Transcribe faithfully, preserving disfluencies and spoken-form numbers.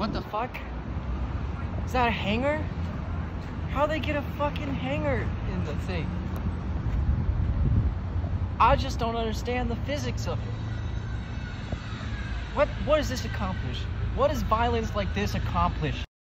What the fuck? Is that a hanger? How'd they get a fucking hanger in the thing? I just don't understand the physics of it. What what does this accomplish? What does violence like this accomplish?